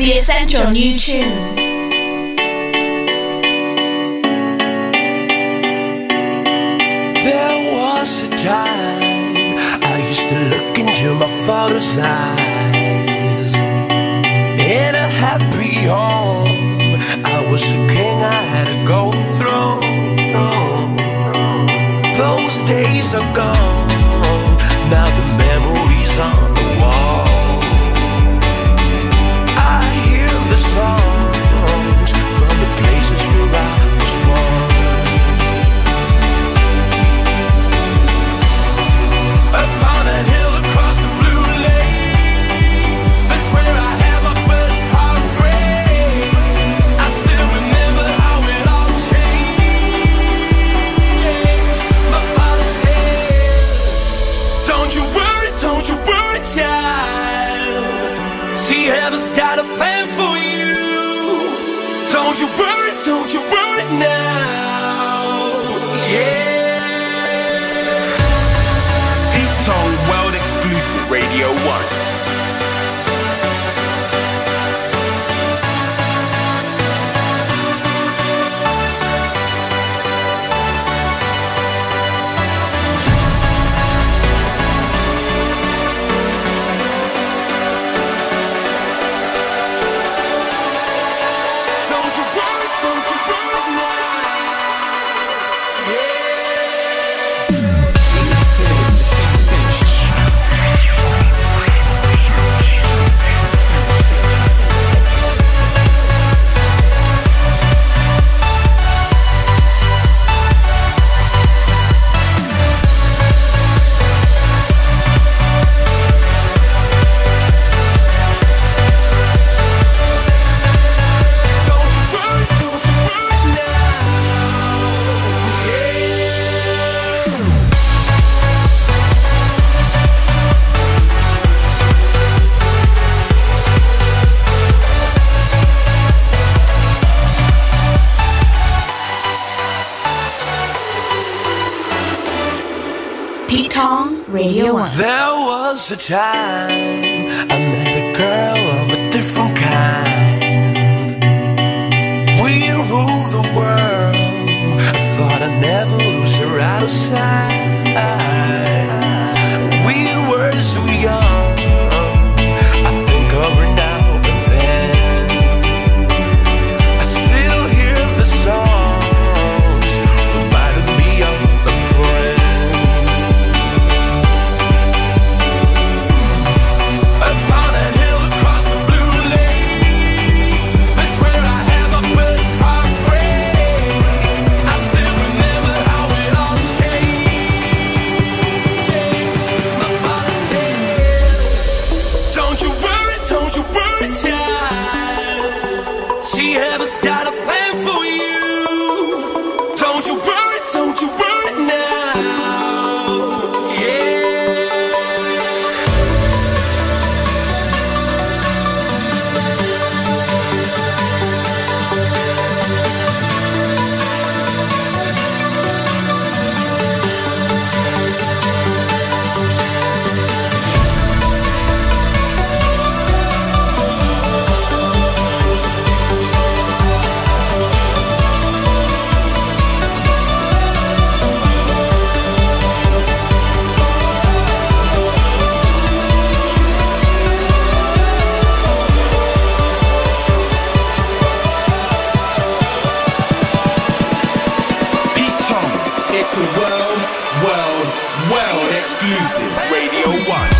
The Essential New Tune. There was a time I used to look into my father's eyes. In a happy home, I was a king, I had a golden throne. Those days are gone, now the memories on the wall. I hear the songs from the places where I was born. Upon a hill across the blue lake, that's where I had my first heartbreak. I still remember how it all changed. My father said, don't you worry, child. See, heaven's got a plan for you. Don't you worry now. Yeah. Pete Tong World Exclusive Radio 1. Radio 1. There was a time I met a girl of a different kind. We ruled the world. I thought I'd never lose her out of sight. We were so young. I think of her now and then. I still hear the songs reminding me of a friend. Got a plan for you. Don't you worry now. It's a world exclusive Radio 1.